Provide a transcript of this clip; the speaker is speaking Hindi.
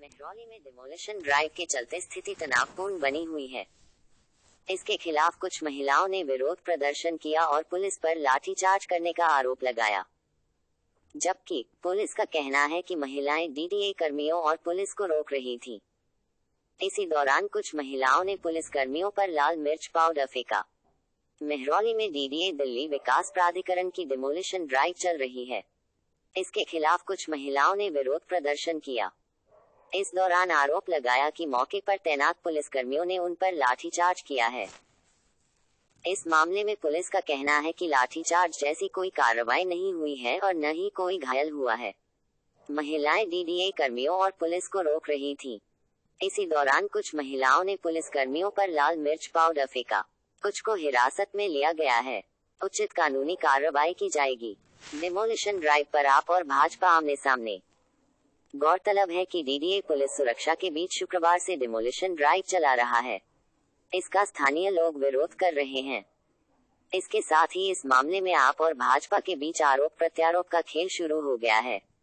महरौली में डिमोलिशन ड्राइव के चलते स्थिति तनावपूर्ण बनी हुई है। इसके खिलाफ कुछ महिलाओं ने विरोध प्रदर्शन किया और पुलिस पर लाठीचार्ज करने का आरोप लगाया, जबकि पुलिस का कहना है कि महिलाएं डीडीए कर्मियों और पुलिस को रोक रही थीं। इसी दौरान कुछ महिलाओं ने पुलिस कर्मियों पर लाल मिर्च पाउडर फेंका। महरौली में डीडीए दिल्ली विकास प्राधिकरण की डिमोलिशन ड्राइव चल रही है। इसके खिलाफ कुछ महिलाओं ने विरोध प्रदर्शन किया। इस दौरान आरोप लगाया कि मौके पर तैनात पुलिसकर्मियों ने उन पर लाठीचार्ज किया है। इस मामले में पुलिस का कहना है कि लाठीचार्ज जैसी कोई कार्रवाई नहीं हुई है और न ही कोई घायल हुआ है। महिलाएं डीडीए कर्मियों और पुलिस को रोक रही थीं। इसी दौरान कुछ महिलाओं ने पुलिसकर्मियों पर लाल मिर्च पाउडर फेंका। कुछ को हिरासत में लिया गया है। उचित कानूनी कार्रवाई की जाएगी। डिमोलिशन ड्राइव पर आप और भाजपा आमने सामने। गौरतलब है कि डीडीए पुलिस सुरक्षा के बीच शुक्रवार से डिमोलिशन ड्राइव चला रहा है। इसका स्थानीय लोग विरोध कर रहे हैं। इसके साथ ही इस मामले में आप और भाजपा के बीच आरोप प्रत्यारोप का खेल शुरू हो गया है।